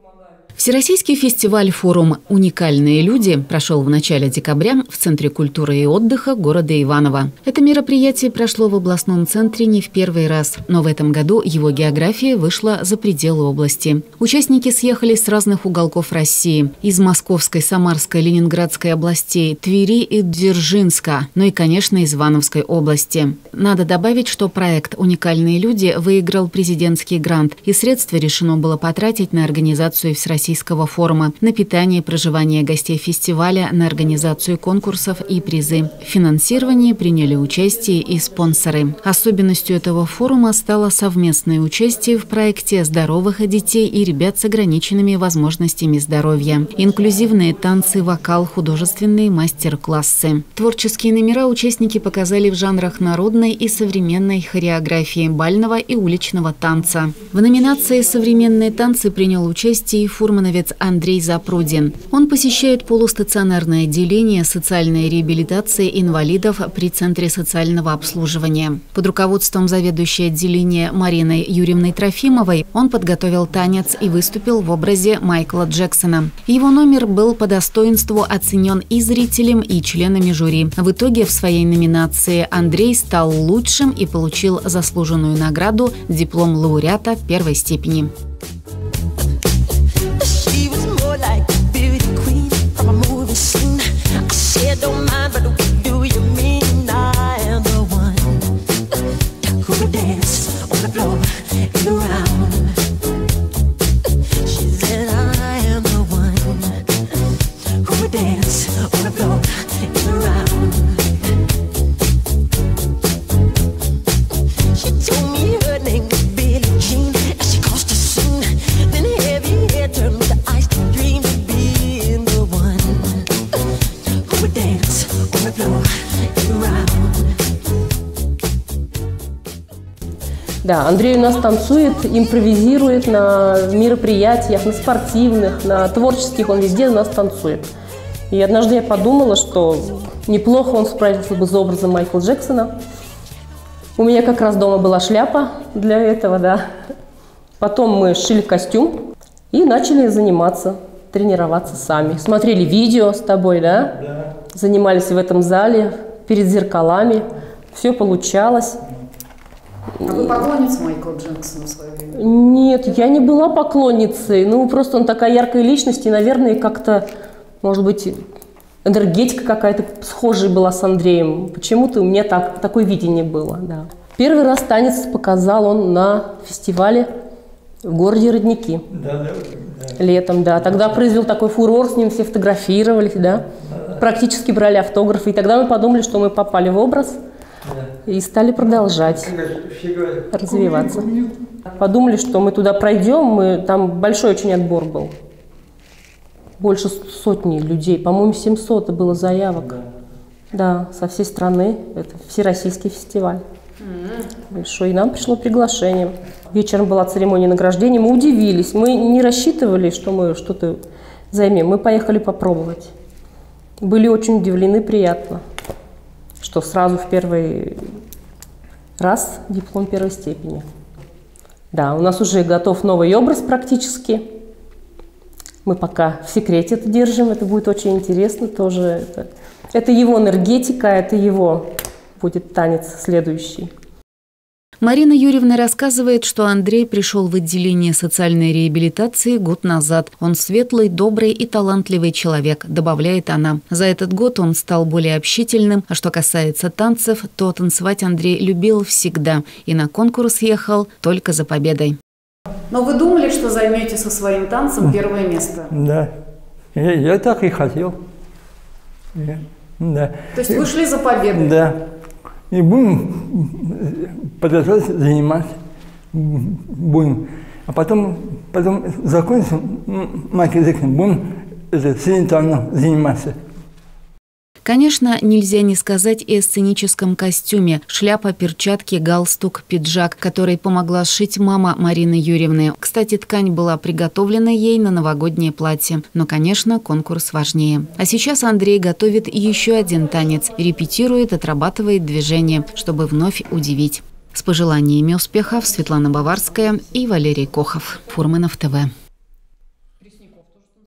Всероссийский фестиваль-форум «Уникальные люди» прошел в начале декабря в Центре культуры и отдыха города Иваново. Это мероприятие прошло в областном центре не в первый раз, но в этом году его география вышла за пределы области. Участники съехались с разных уголков России – из Московской, Самарской, Ленинградской областей, Твери и Дзержинска, ну и, конечно, из Ивановской области. Надо добавить, что проект «Уникальные люди» выиграл президентский грант, и средства решено было потратить на организацию Всероссийского форума, на питание и проживание гостей фестиваля, на организацию конкурсов и призы. В финансировании приняли участие и спонсоры. Особенностью этого форума стало совместное участие в проекте здоровых детей и ребят с ограниченными возможностями здоровья. Инклюзивные танцы, вокал, художественные мастер-классы. Творческие номера участники показали в жанрах народной и современной хореографии, бального и уличного танца. В номинации «Современные танцы» принял участие и фурмановец Андрей Запрудин. Он посещает полустационарное отделение социальной реабилитации инвалидов при Центре социального обслуживания. Под руководством заведующей отделения Марины Юрьевны Трофимовой он подготовил танец и выступил в образе Майкла Джексона. Его номер был по достоинству оценен и зрителем, и членами жюри. В итоге в своей номинации Андрей стал лучшим и получил заслуженную награду – диплом лауреата первой степени. Да, Андрей у нас танцует, импровизирует на мероприятиях, на спортивных, на творческих, он везде у нас танцует. И однажды я подумала, что неплохо он справился бы с образом Майкла Джексона. У меня как раз дома была шляпа для этого, да. Потом мы сшили костюм и начали заниматься, тренироваться сами. Смотрели видео с тобой, да? Да. Занимались в этом зале, перед зеркалами. Все получалось. А вы поклонница Майкла Джексона в свое время? Нет, я не была поклонницей. Ну, просто он такая яркая личность, и, наверное, как-то, может быть, энергетика какая-то схожая была с Андреем. Почему-то у меня такое видение было, да. Первый раз танец показал он на фестивале в городе Родники. Да. Летом, да. Тогда произвел такой фурор, с ним все фотографировались, да. Практически брали автографы. И тогда мы подумали, что мы попали в образ. И стали продолжать развиваться. Подумали, что мы туда пройдем, там большой очень отбор был. Больше сотни людей, по-моему, 700 было заявок. Да, со всей страны. Это всероссийский фестиваль. Большой. И нам пришло приглашение. Вечером была церемония награждения. Мы удивились. Мы не рассчитывали, что мы что-то займем. Мы поехали попробовать. Были очень удивлены, приятно, что сразу в первый раз диплом первой степени. Да, у нас уже готов новый образ практически. Мы пока в секрете это держим, это будет очень интересно тоже. Это его энергетика, это его будет танец следующий. Марина Юрьевна рассказывает, что Андрей пришел в отделение социальной реабилитации год назад. Он светлый, добрый и талантливый человек, добавляет она. За этот год он стал более общительным. А что касается танцев, то танцевать Андрей любил всегда. И на конкурс ехал только за победой. Но вы думали, что займете со своим танцем первое место? Да, я так и хотел. Да. То есть вы шли за победой? Да. И будем продолжать заниматься, будем. А потом закончим Майкл Джексон, будем сценично заниматься. Конечно, нельзя не сказать и о сценическом костюме. Шляпа, перчатки, галстук, пиджак, который помогла сшить мама Марины Юрьевны. Кстати, ткань была приготовлена ей на новогоднее платье. Но, конечно, конкурс важнее. А сейчас Андрей готовит еще один танец. Репетирует, отрабатывает движение, чтобы вновь удивить. С пожеланиями успехов Светлана Баварская и Валерий Кохов. Фурманов ТВ. Мясников тоже